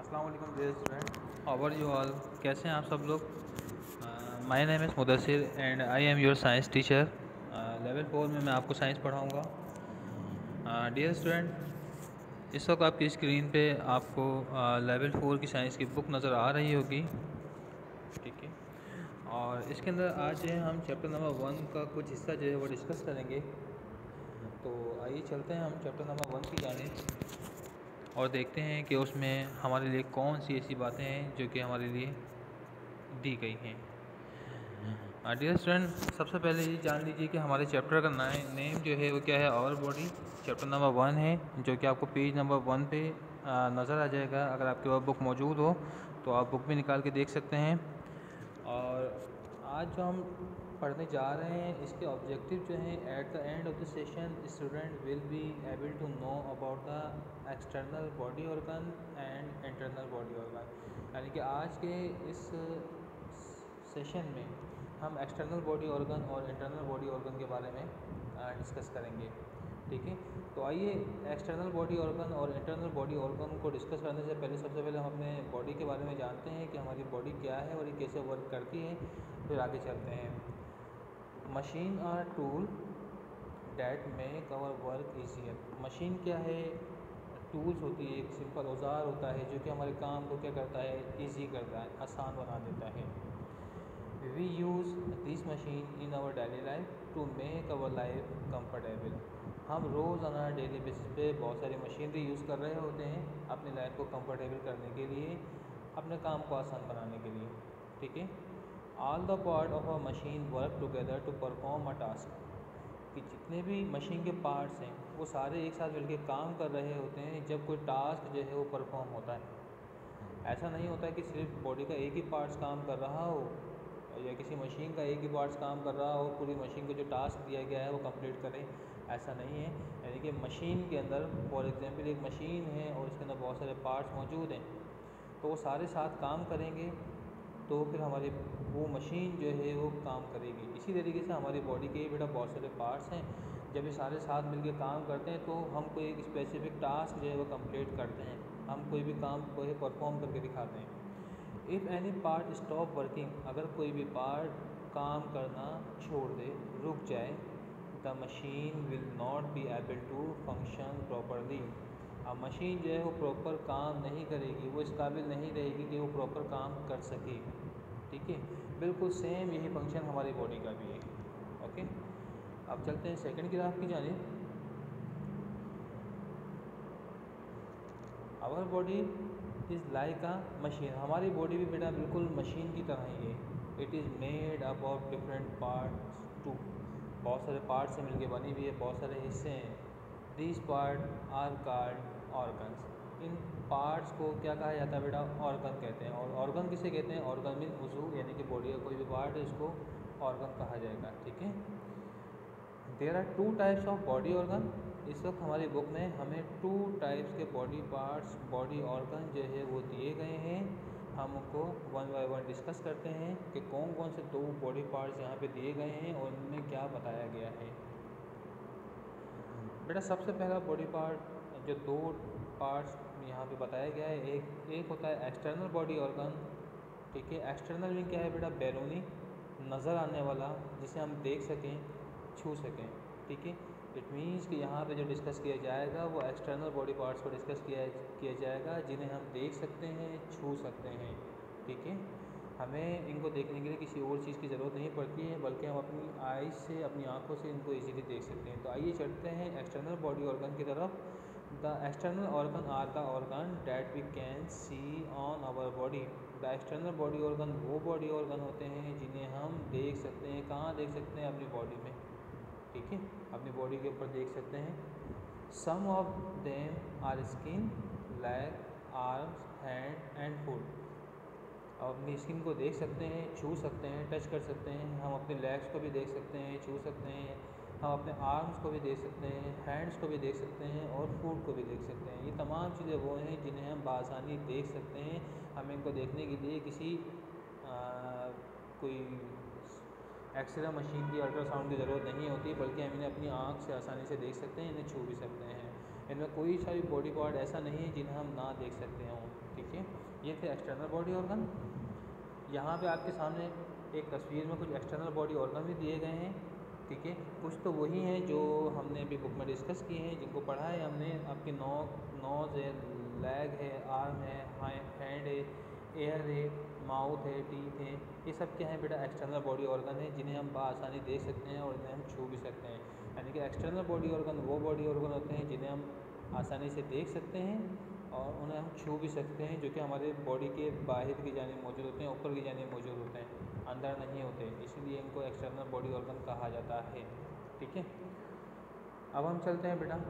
अस्सलाम वालेकुम dear student. How are you all? कैसे हैं आप सब लोग? My name is Mudassir and I am your science teacher. Level 4 में मैं आपको साइंस पढ़ाऊंगा। डियर स्टूडेंट, इस वक्त आपकी स्क्रीन पे आपको लेवल 4 की साइंस की बुक नज़र आ रही होगी। ठीक है। और इसके अंदर आज जो है हम चैप्टर नंबर 1 का कुछ हिस्सा जो है वो डिस्कस करेंगे। तो आइए चलते हैं हम चैप्टर नंबर 1 की जानिब और देखते हैं कि उसमें हमारे लिए कौन सी ऐसी बातें हैं जो कि हमारे लिए दी गई हैं। डियर स्टूडेंट, सबसे पहले ये जान लीजिए कि हमारे चैप्टर का नेम जो है वो क्या है। आवर बॉडी चैप्टर नंबर 1 है, जो कि आपको पेज नंबर 1 पे नज़र आ जाएगा। अगर आपके पास बुक मौजूद हो तो आप बुक भी निकाल के देख सकते हैं। और आज जो हम पढ़ने जा रहे हैं इसके ऑब्जेक्टिव जो हैं, at the end of the session student will be able to know about the external body organ and internal body organ. यानी कि आज के इस सेशन में हम एक्सटर्नल बॉडी ऑर्गन और इंटरनल बॉडी ऑर्गन के बारे में डिस्कस करेंगे। ठीक है। तो आइए एक्सटर्नल बॉडी ऑर्गन और इंटरनल बॉडी ऑर्गन को डिस्कस करने से पहले सबसे पहले हम अपने बॉडी के बारे में जानते हैं कि हमारी बॉडी क्या है और ये कैसे वर्क करती है। फिर आगे चलते हैं। Machine are tool that make our work easier. Machine क्या है? टूल्स होती है, एक सिंपल औजार होता है जो कि हमारे काम को क्या करता है, ईजी करता है, आसान बना देता है। We use this machine in our daily life to make our life comfortable. हम रोज़ाना डेली बेसिस पे बहुत सारी मशीनरी यूज़ कर रहे होते हैं अपनी लाइफ को कंफर्टेबल करने के लिए, अपने काम को आसान बनाने के लिए। ठीक है। All the part of a machine work together to perform a task. कि जितने भी मशीन के पार्ट्स हैं वो सारे एक साथ मिलकर काम कर रहे होते हैं जब कोई टास्क जो है वो परफॉर्म होता है। ऐसा नहीं होता है कि सिर्फ बॉडी का एक ही पार्ट्स काम कर रहा हो या किसी मशीन का एक ही पार्ट्स काम कर रहा हो, पूरी मशीन को जो टास्क दिया गया है वो कंप्लीट करें, ऐसा नहीं है। यानी कि मशीन के अंदर फॉर एग्जांपल एक मशीन है और इसके अंदर बहुत सारे पार्ट्स मौजूद हैं, तो वो सारे साथ काम करेंगे तो फिर हमारी वो मशीन जो है वो काम करेगी। इसी तरीके से हमारी बॉडी के बेटा बहुत सारे पार्ट्स हैं, जब ये सारे साथ मिलकर काम करते हैं तो हम कोई एक स्पेसिफिक टास्क जो है वो कंप्लीट करते हैं, हम कोई भी काम को परफॉर्म करके दिखाते हैं। If any part stop working, अगर कोई भी पार्ट काम करना छोड़ दे, रुक जाए, the machine will not be able to function properly. अब मशीन जो है वो प्रॉपर काम नहीं करेगी, वो इस काबिल नहीं रहेगी कि वो प्रॉपर काम कर सके। ठीक है। बिल्कुल सेम यही फंक्शन हमारी बॉडी का भी है। ओके। अब चलते हैं सेकंड ग्राफ की जानिब। Our body is like a machine. हमारी बॉडी भी बेटा बिल्कुल मशीन की तरह ही है। It is made up of different parts too. बहुत सारे पार्ट से मिलकर बनी हुई है, बहुत सारे हिस्से हैं। These part are called organs. इन पार्ट्स को क्या कहा जाता है बेटा? ऑर्गन कहते हैं। और ऑर्गन किसे कहते हैं? ऑर्गन मीन उज़ू, यानी कि बॉडी का कोई भी पार्ट है इसको ऑर्गन कहा जाएगा। ठीक है। There are two types of body organ. इस वक्त हमारी बुक में हमें टू टाइप्स के बॉडी पार्ट्स, बॉडी ऑर्गन जो है वो दिए गए हैं। हम उनको वन बाय वन डिस्कस करते हैं कि कौन कौन से दो बॉडी पार्ट्स यहाँ पे दिए गए हैं और उनमें क्या बताया गया है। बेटा सबसे पहला बॉडी पार्ट जो दो पार्ट्स यहाँ पे बताया गया है, एक होता है एक्सटर्नल बॉडी ऑर्गन। ठीक है। एक्सटर्नल में क्या है बेटा? बैरूनी, नज़र आने वाला, जिसे हम देख सकें, छू सकें। ठीक है। इट मीन्स कि यहाँ पे जो डिस्कस किया जाएगा वो एक्सटर्नल बॉडी पार्ट्स को डिस्कस किया जाएगा जिन्हें हम देख सकते हैं, छू सकते हैं। ठीक है। हमें इनको देखने के लिए किसी और चीज़ की ज़रूरत नहीं पड़ती है, बल्कि हम अपनी आइज़ से, अपनी आँखों से इनको इजीली देख सकते हैं। तो आइए चलते हैं एक्सटर्नल बॉडी ऑर्गन की तरफ। The external organ are the organ that we can see on our body. The external body organ वो बॉडी ऑर्गन होते हैं जिन्हें हम देख सकते हैं। कहाँ देख सकते हैं? अपनी बॉडी में। ठीक है। अपनी बॉडी के ऊपर देख सकते हैं। Some of them are skin, leg, arms, hand and foot. अब अपनी स्किन को देख सकते हैं, छू सकते हैं, टच कर सकते हैं। हम अपने लेग्स को भी देख सकते हैं, छू सकते हैं। हम अपने आर्म्स को भी देख सकते हैं, हैंड्स को भी देख सकते हैं और फूट को भी देख सकते हैं। ये तमाम चीज़ें वो हैं जिन्हें हम बआसानी देख सकते हैं। हमें इनको देखने के लिए किसी कोई एक्सरे मशीन की, अल्ट्रासाउंड की ज़रूरत नहीं होती, बल्कि हम इन्हें अपनी आँख से आसानी से देख सकते हैं, इन्हें छू भी सकते हैं। इनमें कोई सा भी बॉडी पार्ट ऐसा नहीं है जिन्हें हम ना देख सकते हों। ठीक है, ये थे एक्सटर्नल बॉडी ऑर्गन। यहाँ पे आपके सामने एक तस्वीर में कुछ एक्सटर्नल बॉडी ऑर्गन भी दिए गए हैं। ठीक है, कुछ तो वही हैं जो हमने अभी बुक में डिस्कस किए हैं, जिनको पढ़ा है हमने। आपके नोज़ है, लेग है, आर्म है, हैंड है, एयर है, माउथ है, टीथ है, ये सब क्या है बेटा एक्सटर्नल बॉडी ऑर्गन है जिन्हें हम बआसानी देख सकते हैं और इन्हें हम छू भी सकते हैं। यानी कि एक्सटर्नल बॉडी ऑर्गन वो बॉडी ऑर्गन होते हैं जिन्हें हम आसानी से देख सकते हैं और उन्हें हम छू भी सकते हैं, जो कि हमारे बॉडी के बाहर की जानिब मौजूद होते हैं, ऊपर की जानिब मौजूद होते हैं, अंदर नहीं होते, इसीलिए इनको एक्सटर्नल बॉडी ऑर्गन कहा जाता है। ठीक है, अब हम चलते हैं बेटा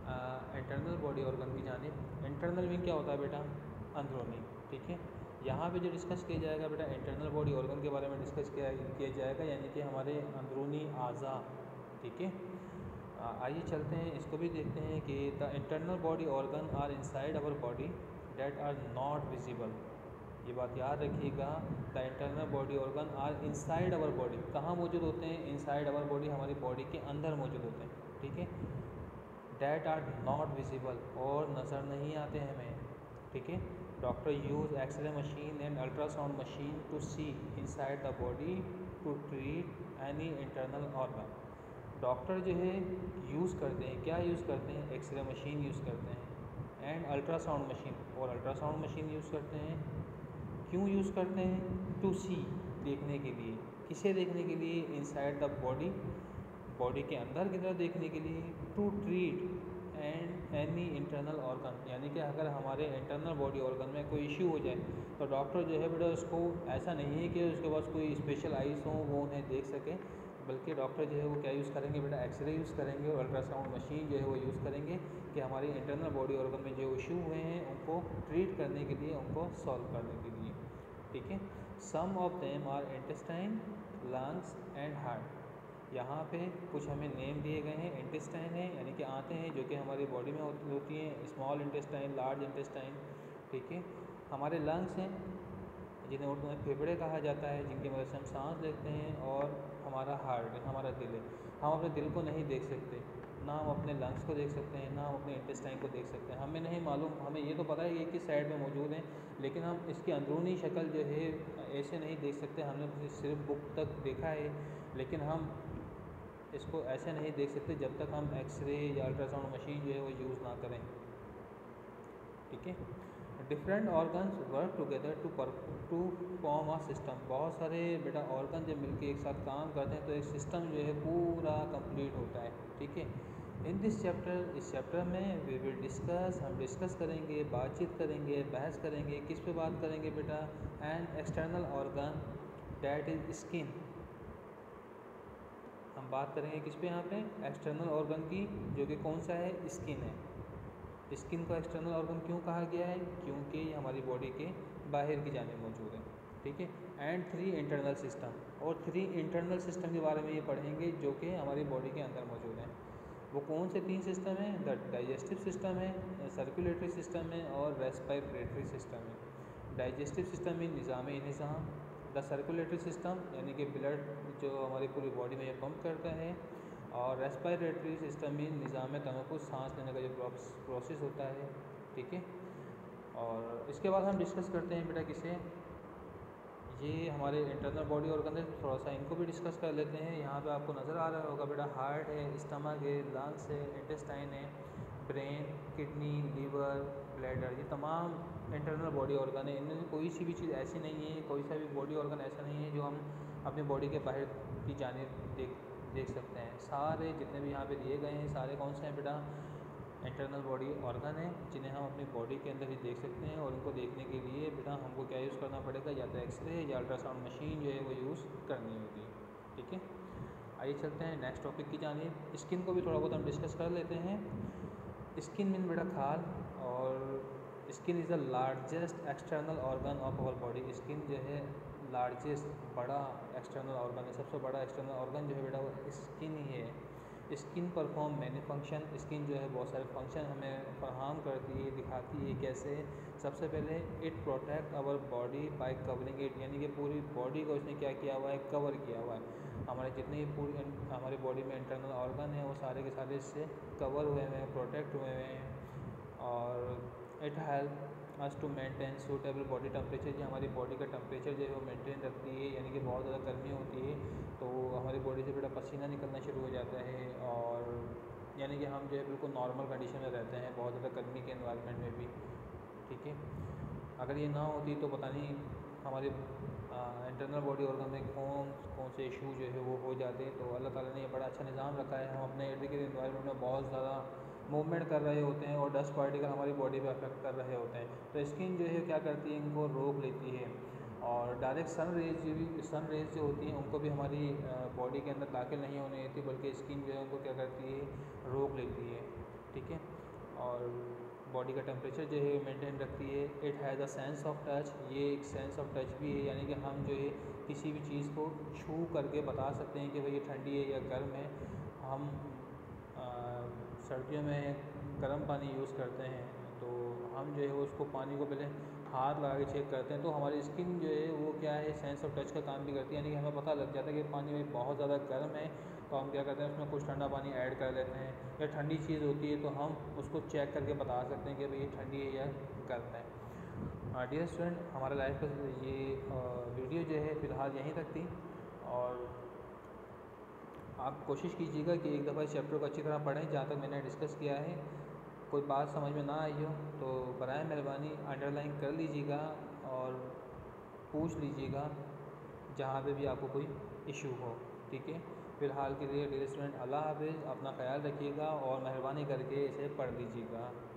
इंटरनल बॉडी ऑर्गन की जानिब। इंटरनल मीन क्या होता है बेटा? अंदरूनी। ठीक है, यहाँ पे जो डिस्कस किया जाएगा बेटा इंटरनल बॉडी ऑर्गन के बारे में डिस्कस किया जाएगा, यानी कि हमारे अंदरूनी आज़ा। ठीक है, आइए चलते हैं, इसको भी देखते हैं कि the internal body organ are inside our body that are not visible. ये बात याद रखिएगा, the internal body organ are inside our body. कहाँ मौजूद होते हैं? इनसाइड आवर बॉडी, हमारी बॉडी के अंदर मौजूद होते हैं। ठीक है, डेट आर नॉट विजिबल, और नज़र नहीं आते हैं हमें। ठीक है, doctor use X ray machine and ultrasound machine to see inside the body to treat any internal organ. Doctor जो है यूज़ करते हैं, क्या यूज़ करते हैं? एक्सरे मशीन यूज़ करते हैं एंड अल्ट्रासाउंड मशीन, और अल्ट्रासाउंड मशीन यूज़ करते हैं। क्यों यूज़ करते हैं? टू सी, देखने के लिए। किसे देखने के लिए? इनसाइड द बॉडी, बॉडी के अंदर की तरफ देखने के लिए। To treat and any internal organ, यानी कि अगर हमारे इंटरनल बॉडी ऑर्गन में कोई इश्यू हो जाए तो डॉक्टर जो है बेटा उसको, ऐसा नहीं है कि उसके पास कोई स्पेशल आइज़ हो वो उन्हें देख सके, बल्कि डॉक्टर जो है वो क्या यूज़ करेंगे बेटा? एक्सरे यूज़ करेंगे और अल्ट्रासाउंड मशीन जो है वो यूज़ करेंगे कि हमारी इंटरनल बॉडी ऑर्गन में जो इशू हुए हैं उनको ट्रीट करने के लिए, उनको सॉल्व करने के लिए। ठीक है, some of them are intestine, lungs and heart. यहाँ पे कुछ हमें नेम दिए गए हैं। इंटेस्टाइन है यानी कि आंतें हैं जो कि हमारी बॉडी में होती हैं, स्मॉल इंटेस्टाइन, लार्ज इंटेस्टाइन। ठीक है, हमारे लंग्स हैं जिन्हें उर्दू में फेफड़े कहा जाता है, जिनकी मदद से हम सांस लेते हैं, और हमारा हार्ट है, हमारा दिल है। हम अपने दिल को नहीं देख सकते, ना हम अपने लंग्स को देख सकते हैं, ना हम अपने इंटेस्टाइन को देख सकते हैं। हमें नहीं मालूम, हमें ये तो पता है कि किस साइड में मौजूद हैं, लेकिन हम इसकी अंदरूनी शक्ल जो है ऐसे नहीं देख सकते। हमने सिर्फ बुक तक देखा है, लेकिन हम इसको ऐसे नहीं देख सकते जब तक हम एक्सरे या अल्ट्रासाउंड मशीन जो है वो यूज़ ना करें। ठीक है, different organs work together to form a system. बहुत सारे बेटा ऑर्गन जब मिलकर एक साथ काम करते हैं तो एक सिस्टम जो है पूरा कंप्लीट होता है। ठीक है, इन दिस चैप्टर, इस चैप्टर में वी विल डिस्कस, हम डिस्कस करेंगे, बातचीत करेंगे, बहस करेंगे। किस पे बात करेंगे बेटा? An external organ that is skin. हम बात करेंगे किस पे? यहाँ पे एक्सटर्नल ऑर्गन की, जो कि कौन सा है? स्किन है। स्किन को एक्सटर्नल ऑर्गन क्यों कहा गया है? क्योंकि ये हमारी बॉडी के बाहर की जानिब मौजूद है। ठीक है, एंड 3 इंटरनल सिस्टम, और 3 इंटरनल सिस्टम के बारे में ये पढ़ेंगे जो कि हमारी बॉडी के अंदर मौजूद हैं। वो कौन से 3 सिस्टम हैं? द डाइजेस्टिव सिस्टम है, सर्कुलेटरी सिस्टम है, और रेस्पिरेटरी सिस्टम है। डाइजेस्टिव सिस्टम में निज़ाम निज़ाम, द सर्कुलेटरी सिस्टम यानी कि ब्लड जो हमारी पूरी बॉडी में ये पंप करता है, और रेस्पिरेटरी सिस्टम में निज़ाम तनफ़ुस, सांस लेने का जो प्रोसेस होता है। ठीक है, और इसके बाद हम डिस्कस करते हैं बेटा किसे? ये हमारे इंटरनल बॉडी ऑर्गन है, थोड़ा सा इनको भी डिस्कस कर लेते हैं। यहाँ पे आपको नज़र आ रहा होगा बेटा, हार्ट है, स्टमक है, लंग्स है, इंटेस्टाइन है, ब्रेन, किडनी, लीवर, ब्लैडर, ये तमाम इंटरनल बॉडी ऑर्गन है। इनमें कोई सी भी चीज़ ऐसी नहीं है, कोई सा भी बॉडी ऑर्गन ऐसा नहीं है जो हम अपनी बॉडी के बाहर की जानिब देख सकते हैं। सारे जितने भी यहाँ पे दिए गए हैं सारे कौन से हैं बेटा? इंटरनल बॉडी ऑर्गन है, जिन्हें हम अपनी बॉडी के अंदर ही देख सकते हैं। और इनको देखने के लिए बेटा हमको क्या यूज़ करना पड़ेगा? या तो एक्सरे या अल्ट्रासाउंड मशीन जो है वो यूज़ करनी होगी। ठीक है, आइए चलते हैं नेक्स्ट टॉपिक की जानिब। स्किन को भी थोड़ा बहुत हम डिस्कस कर लेते हैं। स्किन मीन बेटा खाल, और skin is the largest external organ of our body. Skin जो है लार्जेस्ट, बड़ा एक्सटर्नल ऑर्गन है। सबसे बड़ा एक्सटर्नल ऑर्गन जो है बेटा वो स्किन ही है। Skin perform many function, skin जो है बहुत सारे फंक्शन हमें फराहम करती है, दिखाती है। कैसे? सबसे पहले it protect our body by covering it, यानी कि पूरी बॉडी को इसने क्या किया हुआ है? कवर किया हुआ है। हमारे जितने भी हमारी बॉडी में इंटरनल ऑर्गन हैं वो सारे के सारे इससे कवर हुए हुए हैं, प्रोटेक्ट हुए हुए हैं। और it help us to maintain suitable body temperature, जो हमारी बॉडी का टेम्परेचर जो है वो मेंटेन रखती है, यानी कि बहुत ज़्यादा गर्मी होती है तो हमारी बॉडी से बड़ा पसीना निकलना शुरू हो जाता है, और यानी कि हम जो है बिल्कुल नॉर्मल कंडीशन में रहते हैं बहुत ज़्यादा गर्मी के एनवायरनमेंट में भी। ठीक है, अगर ये ना होती तो पता नहीं हमारे इंटरनल बॉडी ऑर्गन में कौन कौन से इशू जो है वो हो जाते। तो अल्लाह ताला ने ये बड़ा अच्छा निज़ाम रखा है। हम अपने इर्द गिर्द इन्वायरमेंट में बहुत ज़्यादा मूवमेंट कर रहे होते हैं और डस्ट पार्टिकल हमारी बॉडी पे अफेक्ट कर रहे होते हैं, तो स्किन जो है क्या करती है, इनको रोक लेती है। और डायरेक्ट सन रेज जो होती हैं उनको भी हमारी बॉडी के अंदर दाखिल नहीं होने देती, बल्कि स्किन जो है उनको क्या करती है, रोक लेती है। ठीक है, और बॉडी का टेम्परेचर जो है मेंटेन रखती है। It has a sense of touch, ये एक सेंस ऑफ टच भी है, यानी कि हम जो है किसी भी चीज़ को छू करके बता सकते हैं कि भाई ये ठंडी है या गर्म है। हम सर्दियों में गर्म पानी यूज़ करते हैं तो हम जो है उसको पानी को पहले हाथ लगा के चेक करते हैं, तो हमारी स्किन जो है वो क्या है, सेंस ऑफ टच का काम भी करती है, यानी कि हमें पता लग जाता है कि पानी में बहुत ज़्यादा गर्म है तो हम क्या करते हैं उसमें कुछ ठंडा पानी ऐड कर लेते हैं, या ठंडी चीज़ होती है तो हम उसको चेक करके बता सकते हैं कि भाई ये ठंडी है या गर्म है। डियर स्टूडेंट, हमारे लाइफ का ये वीडियो जो है फ़िलहाल यहीं तक थी, और आप कोशिश कीजिएगा कि एक दफ़ा इस चैप्टर को अच्छी तरह पढ़ें जहाँ तक मैंने डिस्कस किया है। कोई बात समझ में ना आई हो तो बराए मेहरबानी अंडरलाइन कर लीजिएगा और पूछ लीजिएगा जहाँ पे भी आपको कोई इशू हो। ठीक है, फ़िलहाल के लिए डियर स्टूडेंट अल्लाह हाफ़िज़, अपना ख्याल रखिएगा और मेहरबानी करके इसे पढ़ लीजिएगा।